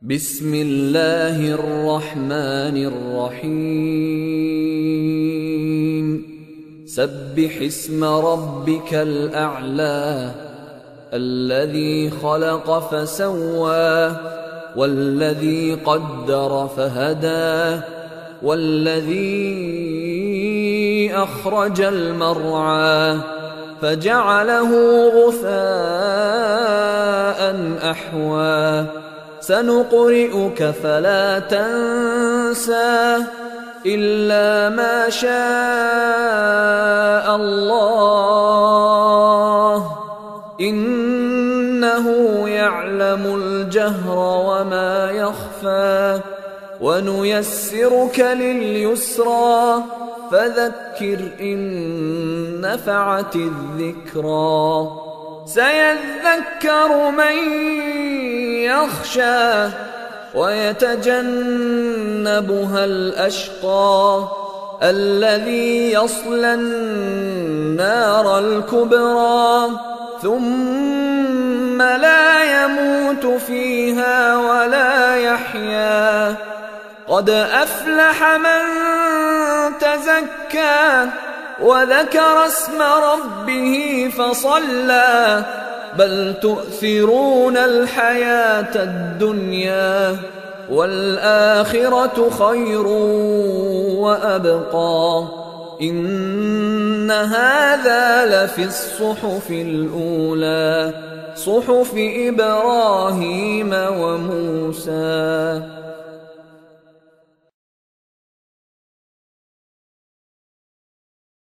بسم الله الرحمن الرحيم سبح اسم ربك الأعلى الذي خلق فسوى والذي قدر فهدى والذي أخرج المرعى فجعله غثاء أحوى سنقرئك فلا تنسى إلا ما شاء الله إنه يعلم الجهر وما يخفى ونيسرك لليسرى فذكر إن نفعت الذكرى سيذكر من يخشى ويتجنبها الأشقى الذي يصلى النار الكبرى ثم لا يموت فيها ولا يحيا قد أفلح من تزكى وذكر اسم ربه فصلى بل تؤثرون الحياة الدنيا والآخرة خير وأبقى إن هذا لفي الصحف الأولى صحف إبراهيم وموسى